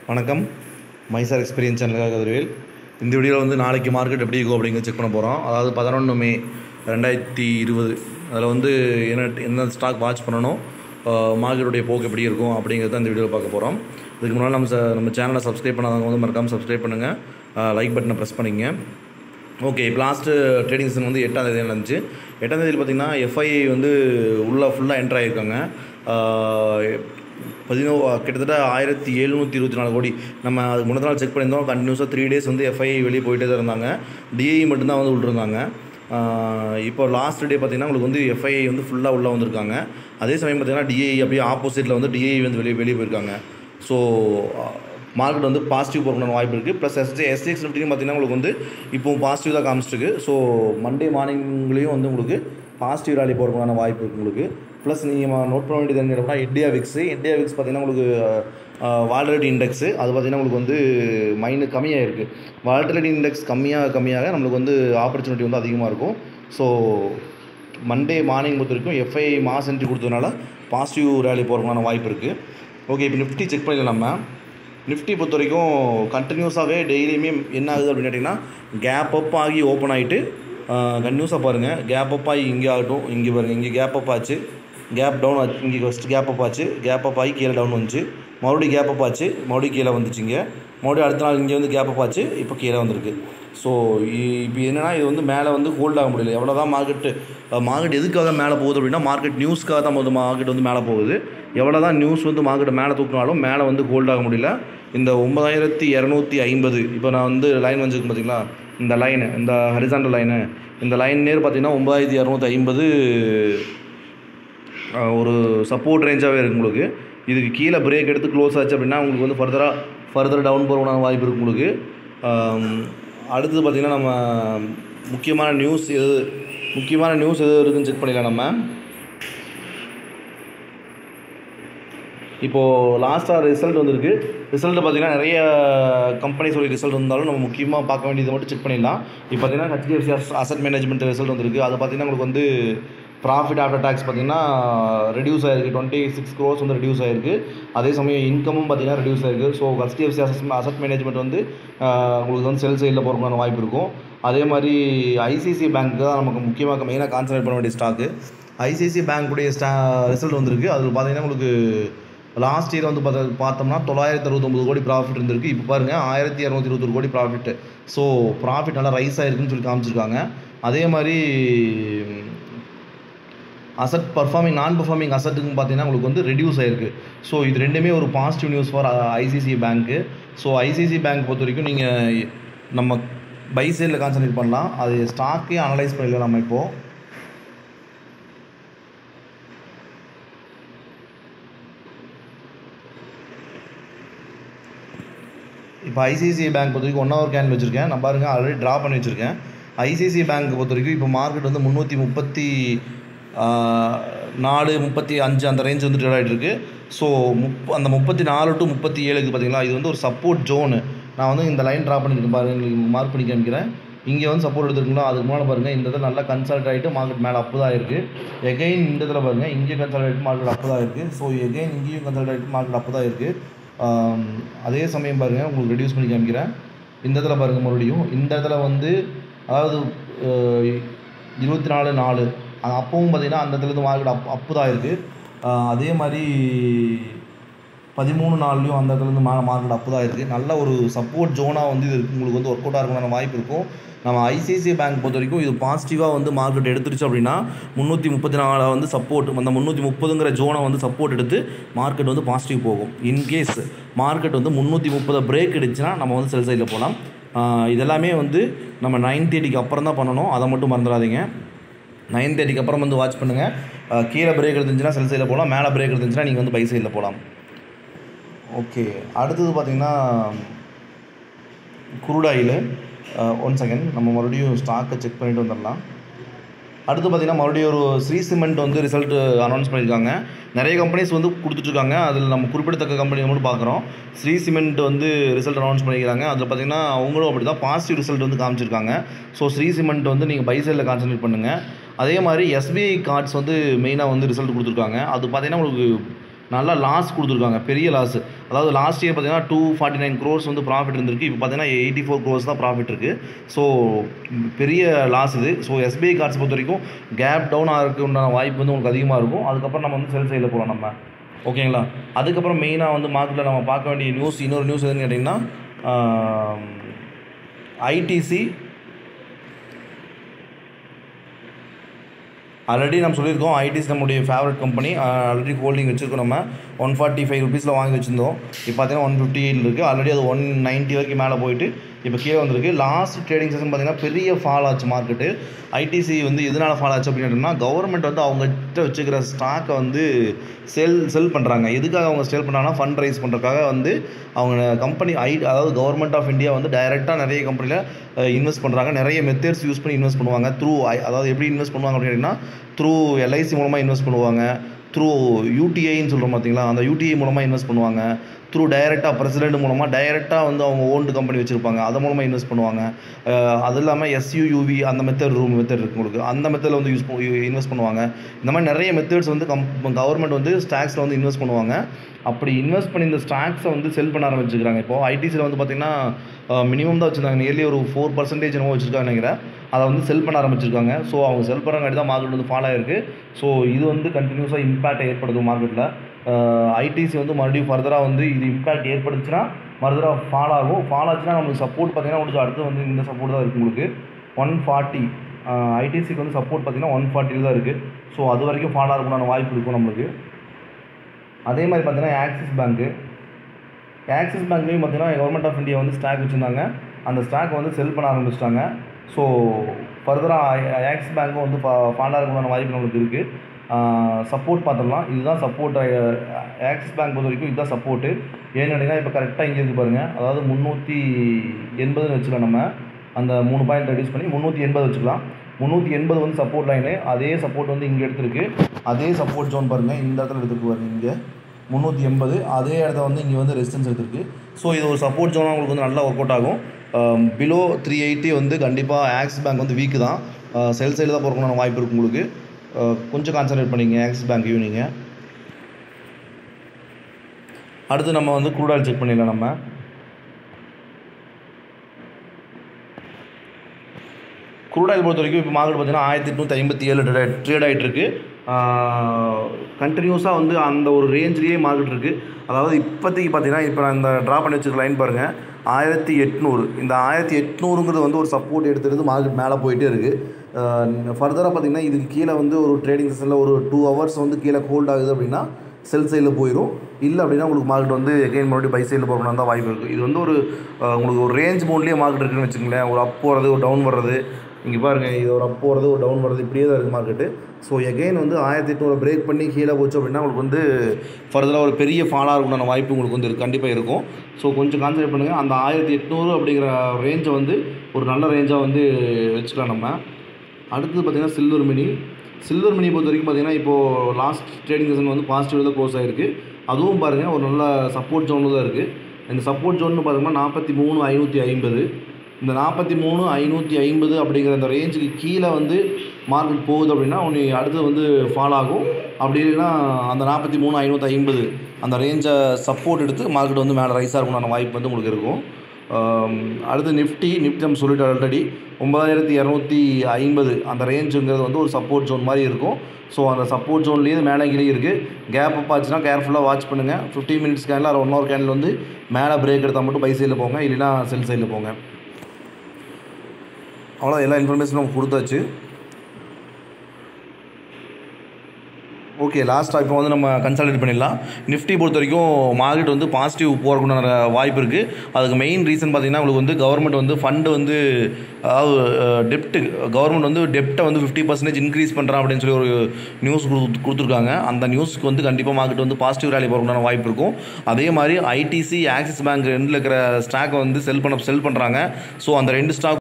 வணக்கம். My share experience சேனலுக்காக கதிர்வேல். இந்த வீடியோவில் வந்து நாளைக்கு மார்க்கெட் எப்படி இருக்கும் அப்படிங்கிறது செக் பண்ண போகிறோம். அதாவது 11 மே 2020 அதில் வந்து என்ன ஸ்டாக் வாட்ச் பண்ணணும், மார்க்கெட்டுடைய போக்கு எப்படி இருக்கும் அப்படிங்கிறத இந்த வீடியோவில் பார்க்க போகிறோம். இதுக்கு முன்னால் நம்ம சேனலை சப்ஸ்கிரைப் பண்ணாதவங்க வந்து மறக்காமல் சப்ஸ்கிரைப் பண்ணுங்கள், லைக் பட்டனை ப்ரெஸ் பண்ணிங்க. ஓகே, இப்போ லாஸ்ட்டு ட்ரேடிங் செஷன் வந்து 8ஆம் தேதி நடந்துச்சு. 8ஆம் தேதியில் பார்த்திங்கன்னா எஃப்ஐஐ வந்து ஃபுல்லாக என்ட்ரு ஆகியிருக்காங்க. கிட்டத்தட்ட 1724 கோடி. நம்ம அதுக்கு முன்னாடி நாள் செக் பண்ணியிருந்தோம். கண்டினியூஸாக 3 days வந்து எஃப்ஐஐ வெளியே போயிட்டே தான் இருந்தாங்க. டிஐ மட்டும்தான் வந்து விட்டுருந்தாங்க. இப்போ லாஸ்ட் டே பார்த்திங்கன்னா உங்களுக்கு வந்து எஃப்ஐஐ வந்து ஃபுல்லாக உள்ளே வந்திருக்காங்க. அதே சமயம் பார்த்திங்கன்னா டிஐ அப்படியே ஆப்போசிட்டில் வந்து டிஐ வந்து வெளியே போயிருக்காங்க. ஸோ மார்க்கெட் வந்து பாசிட்டிவ் போகிறதுக்கான வாய்ப்பு இருக்குது. ப்ளஸ் எஸ்டிஎக்ஸ் நிஃப்டியும் பார்த்திங்கன்னா உங்களுக்கு வந்து இப்போது பாசிட்டிவ் தான் காமிச்சிருக்கு. ஸோ மண்டே மார்னிங்லேயும் வந்து உங்களுக்கு பாசிட்டிவ் ராலி போகிறதுக்கான வாய்ப்பு இருக்குது உங்களுக்கு. ப்ளஸ் நீங்கள் நோட் பண்ண வேண்டியது என்ன அப்படின்னா இந்தியா விக்ஸ் பார்த்திங்கன்னா உங்களுக்கு வாலட்டிலிட்டி இண்டெக்ஸு அது பார்த்திங்கன்னா உங்களுக்கு வந்து கம்மியாக இருக்குது. வாலட்டிலிட்டி இண்டெக்ஸ் கம்மியாக நம்மளுக்கு வந்து ஆப்பர்ச்சுனிட்டி வந்து அதிகமாக இருக்கும். ஸோ மண்டே மார்னிங் பொறுத்த வரைக்கும் எஃப்ஐ மாஸ் என்ட்ரி கொடுத்ததுனால பாசிட்டிவ் ரேலி போகிறதுக்கான வாய்ப்பு இருக்குது. ஓகே, இப்போ நிஃப்டி செக் பண்ணிடலாம். நம்ம நிஃப்டி பொறுத்த வரைக்கும் கண்டினியூஸாகவே டெய்லியுமே என்ன ஆகுது அப்படின்னு கேட்டிங்கன்னா கேப் அப் ஆகி ஓப்பன் ஆகிட்டு கண்டினியூஸாக பாருங்கள். கேப் அப் ஆகி இங்கே ஆகட்டும், இங்கே பாருங்கள், இங்கே கேப் அப் ஆச்சு, கேப் டவுன் ஆச்சு, இங்கே ஃபஸ்ட்டு கேப் அப் ஆச்சு, கேப் அப் ஆகி கீழே டவுன் வந்துச்சு, மறுபடியும் கேப் அப் ஆச்சு, மறுபடியும் கீழே வந்துச்சுங்க, மறுபடியும் அடுத்த நாள் இங்கே வந்து கேப் அப் ஆச்சு, இப்போ கீழே வந்திருக்கு. ஸோ இப்போ என்னென்னா இது வந்து மேலே வந்து ஹோல்ட் ஆக முடியல. எவ்வளோ தான் மார்க்கெட் எதுக்காக மேலே போகுது அப்படின்னா மார்க்கெட் நியூஸ்க்காக தான் மார்க்கெட் வந்து மேலே போகுது. எவ்வளோ தான் நியூஸ் வந்து மார்க்கெட்டை மேலே தூக்கினாலும் மேலே வந்து ஹோல்ட் ஆக முடியல. இந்த 9250 இப்போ நான் வந்து லைன் வந்துருக்கு பார்த்தீங்களா, இந்த லைனு, இந்த ஹரிசாண்டல் லைனு, இந்த லைன் நேர் பார்த்திங்கன்னா 9250 ஒரு சப்போர்ட் ரேஞ்சாகவே இருக்குது உங்களுக்கு. இதுக்கு கீழே பிரேக் எடுத்து க்ளோஸ் ஆச்சு அப்படின்னா உங்களுக்கு வந்து ஃபர்தர் டவுன் போகிறதுக்கான வாய்ப்பு இருக்குது உங்களுக்கு. அடுத்தது பார்த்திங்கன்னா நம்ம முக்கியமான நியூஸ் எது இருக்குதுன்னு செக் பண்ணிடலாம். நம்ம இப்போது லாஸ்ட்டாக ரிசல்ட் வந்திருக்கு. ரிசல்ட்டு பார்த்திங்கன்னா நிறைய கம்பெனிஸோட ரிசல்ட் இருந்தாலும் நம்ம முக்கியமாக பார்க்க வேண்டியதை மட்டும் செக் பண்ணிடலாம். இப்போ பார்த்திங்கன்னா HDFC அசட் மேனேஜ்மெண்ட் ரிசல்ட் வந்திருக்கு. அது பார்த்திங்கன்னா உங்களுக்கு வந்து ப்ராஃபிட் ஆஃப்டர் டேக்ஸ் பார்த்திங்கன்னா ரெடியூஸ் ஆகிருக்கு, 26 crores வந்து ரெடியூஸ் ஆகிருக்கு. அதே சமயம் இன்கமும் பார்த்திங்கன்னா ரெடியூஸ் ஆகிருக்கு. ஸோ HDFC அசட் மேனேஜ்மெண்ட் வந்து உங்களுக்கு வந்து செல் சைடில் போகிறதுக்கான வாய்ப்பு இருக்கும். அதே மாதிரி ஐசிஐசிஐ பேங்க் தான் நமக்கு மெயினாக கான்சன்ட்ரேட் பண்ண வேண்டிய ஸ்டாக்கு. ஐசிஐசிஐ பேங்க்குடைய ரிசல்ட் வந்திருக்கு. அதில் பார்த்திங்கன்னா உங்களுக்கு லாஸ்ட் இயர் வந்து பார்த்தோம்னா 969 கோடி ப்ராஃபிட் இருந்திருக்கு. இப்போ பாருங்கள் 1221 கோடி ப்ராஃபிட். ஸோ ப்ராஃபிட் நல்லா ரைஸ் ஆகிருக்குன்னு சொல்லி காமிச்சிருக்காங்க. அதே மாதிரி அசட் நான் பர்ஃபார்மிங் அசட்டுன்னு பார்த்தீங்கன்னா உங்களுக்கு வந்து ரெடியூஸ் ஆகிருக்கு. ஸோ இது ரெண்டுமே ஒரு பாசிட்டிவ் நியூஸ் ஃபார் ஐசிஐசிஐ பேங்க்கு. ஸோ ஐசிஐசிஐ பேங்க் பொறுத்த வரைக்கும் நீங்கள் நம்ம பை சைடில் கான்சன்ட்ரேட் பண்ணலாம். அது ஸ்டாக்கே அனலைஸ் பண்ணிடலாம். நம்ம இப்போ ஐசிஐசிஐ பேங்க் பொறுத்த வரைக்கும் 1 hour கேண்டில் வச்சுருக்கேன். நான் பாருங்கள் ஆல்ரெடி ட்ரா பண்ணி வச்சுருக்கேன். ஐசிஐசிஐ பேங்க் பொறுத்த வரைக்கும் இப்போ மார்க்கெட் வந்து 334 35 அந்த ரேஞ்ச் வந்து ட்ரேட் ஆகிட்டு இருக்குது. ஸோ அந்த 34 to 37 பார்த்தீங்களா, இது வந்து ஒரு சப்போர்ட் ஜோனு. நான் வந்து இந்த லைன் ட்ரா பண்ணியிருக்கேன் பாருங்கள், மார்க் பண்ணி காமிக்கிறேன். இங்கே வந்து சப்போர்ட் எடுத்துருக்குங்களா, அதுக்கு முன்னாடி பாருங்கள் இந்த இதில் நல்லா கன்சல்ட் ஆகிட்டு மார்க்கெட் மேலே அப்பு தான் இருக்குது. எகைன் இந்த இதில் பாருங்கள் இங்கே கன்சல்ட் ஆகிட்டு மார்க்கெட் அப்பு தான் இருக்குது. ஸோ எகைன் இங்கேயும் கன்சல்ட் ஆகிட்டு மார்க்கெட் அப்பு தான் இருக்குது. அதே சமயம் பாருங்கள் உங்களுக்கு ரெடியூஸ் பண்ணி காமிக்கிறேன். இந்த இடத்துல பாருங்கள் மறுபடியும் இந்த இடத்துல வந்து அதாவது 24/4 அப்பவும் பார்த்திங்கன்னா அந்த இடத்துலேருந்து மார்க்கெட் அப்பு தான் இருக்குது. அதே மாதிரி 13/4 அந்த இடத்துலேருந்து மார்க்கெட் அப்பு தான் இருக்குது. நல்ல ஒரு சப்போர்ட் ஜோனாக வந்து இது உங்களுக்கு வந்து ஒர்க் அவுட் ஆகிறதுக்கான வாய்ப்பு இருக்கும். நம்ம ஐசிஐசிஐ பேங்க் பொறுத்த வரைக்கும் இது பாசிட்டிவாக வந்து மார்க்கெட் எடுத்துருச்சு அப்படின்னா 334 வந்து சப்போர்ட், அந்த 330ங்கிற ஜோனை வந்து சப்போர்ட் எடுத்து மார்க்கெட் வந்து பாசிட்டிவ் போகும். இன்கேஸ் மார்க்கெட் வந்து 330 பிரேக் எடுத்துச்சுன்னா நம்ம வந்து செல் சைடில் போகலாம். இதெல்லாமே வந்து நம்ம 9:30க்கு அப்புறம் தான் பண்ணணும், அதை மட்டும் மறந்துடாதீங்க. 9:30க்கு அப்புறம் வந்து வாட்ச் பண்ணுங்கள். கீழே பிரேக் எடுத்துச்சுன்னா செல் சைடில் போகலாம், மேலே பிரேக் எடுத்துச்சுன்னா நீங்கள் வந்து பை சைடில் போகலாம். ஓகே, அடுத்தது பார்த்திங்கன்னா குரூட் ஆயில். 1 செகண்ட் நம்ம மறுபடியும் ஸ்டாக்கை செக் பண்ணிட்டு வந்துடலாம். அடுத்து பார்த்திங்கன்னா மறுபடியும் ஒரு ஸ்ரீ சிமெண்ட் வந்து ரிசல்ட் அனௌன்ஸ் பண்ணியிருக்காங்க. நிறைய கம்பெனிஸ் வந்து கொடுத்துட்ருக்காங்க. அதில் நம்ம குறிப்பிடத்தக்க கம்பெனி மட்டும் பார்க்குறோம். ஸ்ரீ சிமெண்ட் வந்து ரிசல்ட் அனௌன்ஸ் பண்ணிக்கிறாங்க. அதில் பார்த்திங்கன்னா அவங்களும் அப்படி தான் பாசிட்டிவ் ரிசல்ட் வந்து காமிச்சிருக்காங்க. ஸோ ஸ்ரீ சிமெண்ட் வந்து நீங்கள் பை சைடில் கான்சன்ட்ரேட் பண்ணுங்கள். அதே மாதிரி எஸ்பிஐ கார்ட்ஸ் வந்து மெயினாக வந்து ரிசல்ட் கொடுத்துருக்காங்க. அது பார்த்திங்கன்னா உங்களுக்கு நல்லா லாஸ் கொடுத்துருக்காங்க, பெரிய லாஸ். அதாவது லாஸ்ட் இயர் பார்த்தீங்கன்னா 249 crores வந்து ப்ராஃபிட் இருந்திருக்கு. இப்போ பார்த்தீங்கன்னா 84 crores தான் ப்ராஃபிட் இருக்குது. ஸோ பெரிய லாஸ் இது. ஸோ எஸ்பிஐ கார்ட்ஸ் பொறுத்த வரைக்கும் கேப் டவுன் ஆகிறதுக்கு உண்டான வாய்ப்பு வந்து உங்களுக்கு அதிகமாக இருக்கும். அதுக்கப்புறம் நம்ம வந்து செல் சைடில் போகலாம் நம்ம, ஓகேங்களா. அதுக்கப்புறம் மெயினாக வந்து மார்க்கெட்டில் நம்ம பார்க்க வேண்டிய இன்னொரு நியூஸ் எதுன்னு கேட்டிங்கன்னா ஐடிசி. ஆல்ரெடி நம்ம சொல்லியிருக்கோம், ஐடிசி நம்மளுடைய ஃபேவரட் கம்பெனி. ஆல்ரெடி ஹோல்டிங் வச்சுருக்கோம், நம்ம 145 rupeesல வாங்கி வச்சுருந்தோம். இப்போ பார்த்தீங்கன்னா 158 இருக்குது. ஆல்ரெடி அது 190 வரைக்கும் மேலே போயிட்டு இப்போ கீழே வந்திருக்கு. லாஸ்ட் ட்ரேடிங் செஷன் பார்த்தீங்கன்னா பெரிய ஃபால் ஆச்சு மார்க்கெட்டு. ஐடிசி வந்து எதனால் ஃபால் ஆச்சு அப்படின்னா, கவர்மெண்ட் வந்து அவங்ககிட்ட வச்சுக்கிற ஸ்டாக்கை வந்து செல் பண்ணுறாங்க. எதுக்காக அவங்க செல் பண்ணுறாங்கன்னா, ஃபண்ட் ரைஸ் பண்ணுறதுக்காக வந்து அவங்க கம்பெனி அதாவது கவர்மெண்ட் ஆஃப் இந்தியா வந்து டைரெக்டாக நிறைய கம்பெனியில் இன்வெஸ்ட் பண்ணுறாங்க. நிறைய மெத்தட்ஸ் யூஸ் பண்ணி இன்வெஸ்ட் பண்ணுவாங்க. அதாவது எப்படி இன்வெஸ்ட் பண்ணுவாங்க அப்படின்னா, த்ரூ எல்ஐசி மூலமாக இன்வெஸ்ட் பண்ணுவாங்க, த்ரூ யூடிஐன்னு சொல்கிறோம் பார்த்தீங்களா, அந்த யூடிஐ மூலமாக இன்வெஸ்ட் பண்ணுவாங்க, த்ரூ டைரெக்டாக பிரசிடென்ட் மூலமாக டைரெக்டாக வந்து அவங்க ஓன்டு கம்பெனி வச்சுருப்பாங்க, அது மூலமாக இன்வெஸ்ட் பண்ணுவாங்க. அது இல்லாமல் எஸ்யூவி அந்த மெத்தட் இருக்குது உங்களுக்கு, அந்த மெத்தடில் வந்து இன்வெஸ்ட் பண்ணுவாங்க. இந்த மாதிரி நிறைய மெத்தட்ஸ் வந்து கவர்மெண்ட் வந்து ஸ்டாக்ஸில் வந்து இன்வெஸ்ட் பண்ணுவாங்க. அப்படி இன்வெஸ்ட் பண்ணி இந்த ஸ்டாக்ஸை வந்து செல் பண்ண ஆரம்பிச்சுக்கிறாங்க. இப்போது ஐடிசியில் வந்து பார்த்திங்கன்னா மினிமம் தான் வச்சுருந்தாங்க, நியர்லி ஒரு 4% என்னமோ வச்சுருக்காங்க நினைக்கிறேன். அதை வந்து செல் பண்ண ஆரம்பிச்சிருக்காங்க. ஸோ அவங்க செல் பண்ணுறங்காட்டி தான் மார்க்கெட் வந்து ஃபால் ஆகிருக்கு. ஸோ இது வந்து கண்டினியூஸாக இம்பேக்ட் ஏற்படுது மார்க்கெட்டில். ஐடிசி வந்து மறுபடியும் ஃபர்தராக வந்து இது இம்பேக்ட் ஏற்படுச்சுன்னா ஃபர்தராக ஃபால் ஆகும். ஃபால் ஆச்சுன்னா நம்மளுக்கு சப்போர்ட் பார்த்திங்கன்னா உங்களுக்கு அடுத்து வந்து இந்த சப்போர்ட் தான் இருக்குது உங்களுக்கு 140. ஐடிசிக்கு வந்து சப்போர்ட் பார்த்திங்கன்னா 140 தான் இருக்குது. ஸோ அது வரைக்கும் ஃபால் ஆகணும்னு வாய்ப்பு இருக்கும் நம்மளுக்கு. அதே மாதிரி பார்த்திங்கன்னா ஆக்சிஸ் பேங்க்லேயும் பார்த்திங்கன்னா கவர்மெண்ட் ஆஃப் இந்தியா வந்து ஸ்டாக் வச்சுருந்தாங்க. அந்த ஸ்டாக் வந்து செல் பண்ண ஆரம்பிச்சிட்டாங்க. ஸோ ஃபர்தராக ஆக்சிஸ் பேங்க்கும் வந்து ஃபால் ஆகணும்னு வாய்ப்பு நம்மளுக்கு இருக்குது. சப்போர்ட் பார்த்துடலாம். இதுதான் சப்போர்ட். ஆக்சிஸ் பேங்க் பொறுத்த வரைக்கும் இதுதான் சப்போர்ட்டு. ஏன்னு கேட்டிங்கன்னா இப்போ கரெக்டாக இங்கே இருந்து பாருங்கள், அதாவது 380 வச்சுக்கலாம். நம்ம அந்த 3 பாயிண்ட் ரெடியூஸ் பண்ணி 380 வச்சுக்கலாம். 380 வந்து சப்போர்ட் லைனு. அதே சப்போர்ட் வந்து இங்கே எடுத்துருக்கு. அதே சப்போர்ட் ஜோன் பாருங்கள், இந்த இடத்துல எடுத்துருக்கு பாருங்கள், இங்கே 380. அதே இடத்த வந்து இங்கே வந்து ரெசிஸ்டன்ஸ் எடுத்துருக்கு. ஸோ இது ஒரு சப்போர்ட் ஜோனாக உங்களுக்கு வந்து நல்லா ஒர்க் அவுட் ஆகும். பிலோ 380 வந்து கண்டிப்பாக ஆக்சிஸ் பேங்க் வந்து வீக்கு தான். செல் சைடில் தான் போகிறதுக்கான வாய்ப்பு இருக்குது உங்களுக்கு. கொஞ்சம் கான்சன்ட்ரேட் பண்ணிங்க ஆக்சிஸ் பேங்க்கையும் நீங்கள். அடுத்து நம்ம வந்து க்ரூட் ஆயில் செக் பண்ணிடலாம். நம்ம க்ரூட் ஆயில் பொறுத்த வரைக்கும் இப்போ மார்க்கெட் பார்த்தீங்கன்னா 1857 ட்ரேட் ஆகிட்டு இருக்குது. கண்டினியூஸாக வந்து அந்த ஒரு ரேஞ்சிலேயே மார்க்கெட் இருக்குது. அதாவது இப்போதைக்கு பார்த்தீங்கன்னா இப்போ நான் இந்த ட்ரா பண்ணி வச்சுருக்க லைன் பாருங்கள், 1800. இந்த 1800ங்கிறது வந்து ஒரு சப்போர்ட் எடுத்துகிட்டு மார்க்கெட் மேலே போயிட்டே இருக்குது. ஃபர்தராக பார்த்திங்கன்னா இதுக்கு கீழே வந்து ஒரு ட்ரேடிங் செஷனில் ஒரு 2 hours வந்து கீழே ஹோல்ட் ஆகுது அப்படின்னா செல் சைடில் போயிடும். இல்லை அப்படின்னா உங்களுக்கு மார்க்கெட் வந்து எகைன் மறுபடியும் பை சைடில் போகணும்னு தான் வாய்ப்பு இருக்குது. இது வந்து ஒரு உங்களுக்கு ஒரு ரேஞ்ச் மோட்லேயே மார்க்கெட் இருக்குதுன்னு வச்சுக்கோங்களேன். ஒரு அப் போகிறது, ஒரு டவுன் வர்றது, இங்கே பாருங்கள், இது ஒரு அப் போகிறது, ஒரு டவுன் வர்றது, இப்படியே தான் இருக்குது மார்க்கெட்டு. ஸோ எகைன் வந்து 1800 பிரேக் பண்ணி கீழே போச்சு அப்படின்னா உங்களுக்கு வந்து ஃபர்தராக ஒரு பெரிய ஃபாலாக இருக்கும்னு வாய்ப்பு உங்களுக்கு வந்து கண்டிப்பாக இருக்கும். ஸோ கொஞ்சம் கான்சன்ட்ரேட் பண்ணுங்கள். அந்த 1800 அப்படிங்கிற ரேஞ்சை வந்து ஒரு நல்ல ரேஞ்சாக வந்து வச்சுக்கலாம் நம்ம. அடுத்தது பார்த்திங்கன்னா சில்வர் மினி பொறுத்த வரைக்கும் பார்த்திங்கன்னா இப்போது லாஸ்ட் ட்ரேடிங் செஷன் வந்து பாசிட்டிவ் தான் க்ளோஸ் ஆகிருக்கு. அதுவும் பாருங்கள் ஒரு நல்ல சப்போர்ட் ஜோனில் தான் இருக்குது. இந்த சப்போர்ட் ஜோன்னு பார்த்தோம்னா 43,550. இந்த 43,550 அப்படிங்கிற அந்த ரேஞ்சுக்கு கீழே வந்து மார்க்கெட் போகுது அப்படின்னா அடுத்து வந்து ஃபால் ஆகும். அப்படி இல்லைன்னா அந்த 43,550 அந்த ரேஞ்சை சப்போர்ட் எடுத்து மார்க்கெட் வந்து மேலே ரைஸாக இருக்கணும்னு வாய்ப்பு வந்து உங்களுக்கு இருக்கும். அடுத்து நிஃப்டி நம்ம சொல்லிட்டு ஆல்ரெடி 9,250 அந்த ரேஞ்சுங்கிறது வந்து ஒரு சப்போர்ட் ஜோன் மாதிரி இருக்கும். ஸோ அந்த சப்போர்ட் ஜோன்லேயே மேலே கீழே இருக்குது. கேப் அப் ஆச்சுன்னா கேர்ஃபுல்லாக வாட்ச் பண்ணுங்கள். 15 minutes கேனில் ஒரு 1 hour கேனில் வந்து மேலே பிரேக் எடுத்தால் மட்டும் பை சைடில் போங்க, இல்லைனா செல் சைடில் போங்க. அவ்வளோ எல்லா இன்ஃபர்மேஷனும் நம்ம கொடுத்தாச்சு. ஓகே, லாஸ்ட்டாக இப்போ வந்து நம்ம கன்சால்டேட் பண்ணிடலாம். நிஃப்டி பொறுத்த வரைக்கும் மார்க்கெட் வந்து பாசிட்டிவ் போகிறதுக்குண்டான வாய்ப்பு இருக்குது. அதுக்கு மெயின் ரீசன் பார்த்திங்கன்னா உங்களுக்கு வந்து கவர்மெண்ட் வந்து ஃபண்டு வந்து அதாவது கவர்மெண்ட் வந்து டெப்ட்டை வந்து 50% இன்க்ரீஸ் பண்ணுறான் அப்படின்னு சொல்லி ஒரு நியூஸ் கொடுத்துருக்காங்க. அந்த நியூஸ்க்கு வந்து கண்டிப்பாக மார்க்கெட் வந்து பாசிட்டிவ் ரேலி போகிறதுக்குண்டான வாய்ப்பு இருக்கும். அதே மாதிரி ஐடிசி, ஆக்சிஸ் பேங்க் ரெண்டில் இருக்கிற ஸ்டாக்கை வந்து செல் பண்ணுறாங்க. ஸோ அந்த 2 ஸ்டாக்